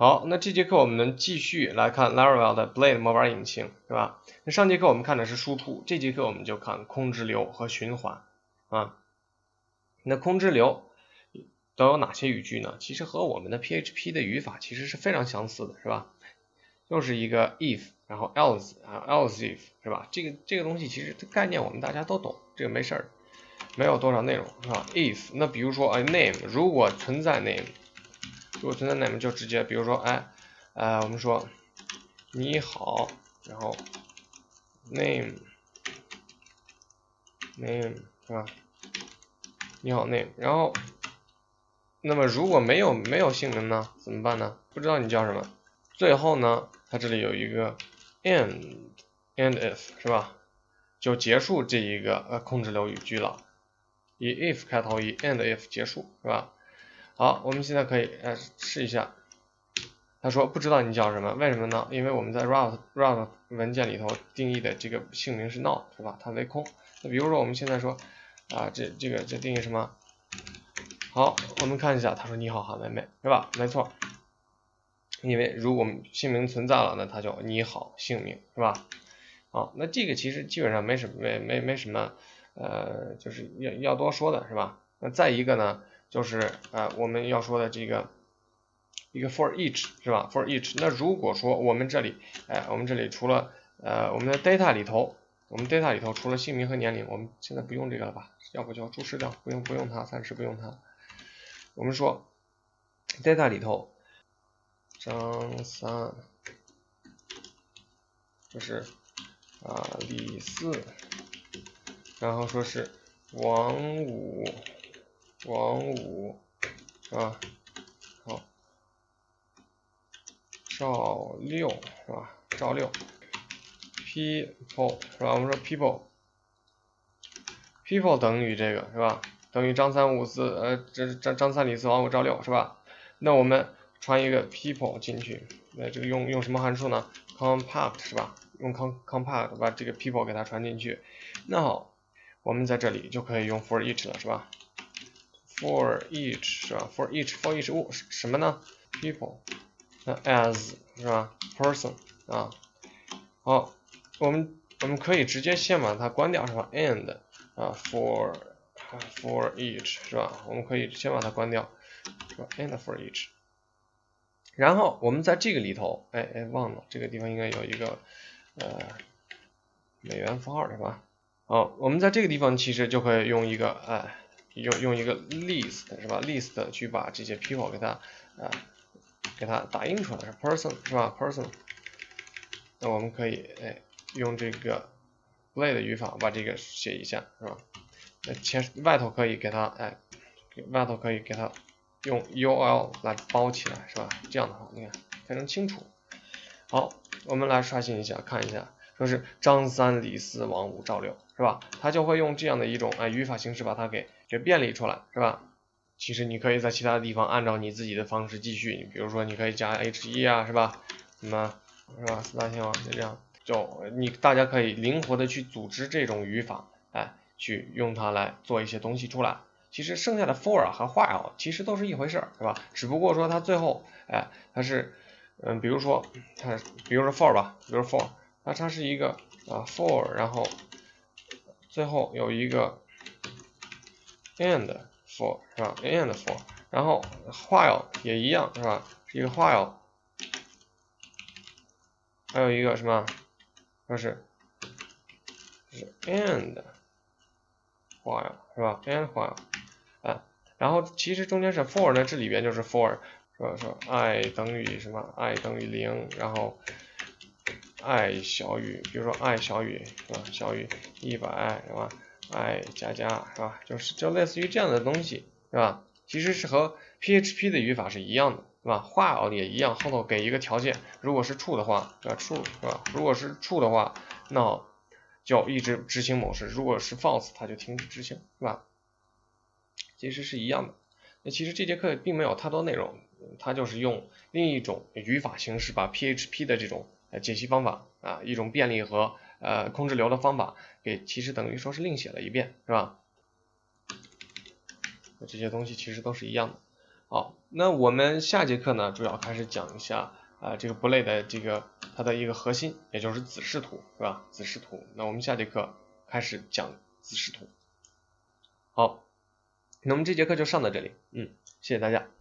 好，那这节课我们继续来看 Laravel 的 Blade 模板引擎，对吧？那上节课我们看的是输出，这节课我们就看空之流和循环啊。那空之流都有哪些语句呢？其实和我们的 PHP 的语法其实是非常相似的，是吧？就是一个 if， 然后 else else if， 是吧？这个东西其实概念我们大家都懂，这个没事儿，没有多少内容，是吧 ？if， 那比如说name， 如果存在 name。如果存在 name 就直接，比如说，我们说你好，然后 name 是吧？你好 name， 然后，那么如果没有姓名呢，怎么办呢？不知道你叫什么。最后呢，它这里有一个 end if 是吧？就结束这一个空之流语句了，以 if 开头，以 end if 结束，是吧？好，我们现在可以试一下。他说不知道你叫什么，为什么呢？因为我们在 route 文件里头定义的这个姓名是 not， 是吧？它为空。那比如说我们现在说这定义什么？好，我们看一下，他说你好韩妹妹，是吧？没错，因为如果姓名存在了，那它就你好姓名，是吧？好，那这个其实基本上没什么就是要多说的，是吧？那再一个呢，就是我们要说的这个一个 for each 是吧 ？for each， 那如果说我们这里除了我们的 data 里头除了姓名和年龄，我们现在不用这个了吧？要不就注释掉，不用它，暂时不用它。我们说 data 里头张三就是李四，然后说是王五是吧？好，赵六是吧？赵六 people 是吧？我们说 people 等于这个是吧？等于张三五四这张三李四王五赵六是吧？那我们传一个 people 进去，那这个用什么函数呢 ？compact 是吧？用 compact 把这个 people 给它传进去。那好，我们在这里就可以用 for each 了是吧 ？for each 是吧 ？for each 物什么呢 ？people 那 as 是吧 ？person 啊，好，我们可以直接先把它关掉是吧 ？and for each 是吧？我们可以先把它关掉，是吧 ？and for each。然后我们在这个里头，忘了这个地方应该有一个美元符号是吧？好，我们在这个地方其实就可以用一个用一个 list 是吧 ？list 去把这些 people 给它打印出来是 person 是吧 ？person， 那我们可以用这个 Blade 语法把这个写一下是吧？外头可以给它用 UL 来包起来是吧？这样的话你看非常清楚。好，我们来刷新一下看一下，说是张三李四王五赵六是吧？它就会用这样的一种语法形式把它给便利出来是吧？其实你可以在其他的地方按照你自己的方式继续，你比如说你可以加 H1是吧？什么是吧？四大天王就这样，大家可以灵活的去组织这种语法，去用它来做一些东西出来。其实剩下的 for 和 while 其实都是一回事是吧？只不过说它最后它是比如说 for 吧，比如 for， 它是一个for， 然后最后有一个 and for 是吧 ？and for， 然后 while 也一样是吧？是一个 while， 还有一个什么？就是 and while 是吧 ？and while 然后其实中间是 for 呢，这里边就是 for 说 i 等于什么 i 等于0，然后 i 小于，比如说 i 小于是吧？小于100是吧 ？i 加是吧？就类似于这样的东西是吧？其实是和 PHP 的语法是一样的，是吧？while 也一样，后头给一个条件，如果是 true 的话，true 是吧？如果是 true 的话，那就一直执行某事；如果是 false，它就停止执行，是吧？其实是一样的。那其实这节课并没有太多内容，它就是用另一种语法形式把 PHP 的这种解析方法一种便利和控制流的方法其实等于说是另写了一遍，是吧？这些东西其实都是一样的。 好，那我们下节课呢，主要开始讲一下这个 Blade 的这个它的一个核心，也就是子视图，是吧？子视图。那我们下节课开始讲子视图。好，那我们这节课就上到这里，谢谢大家。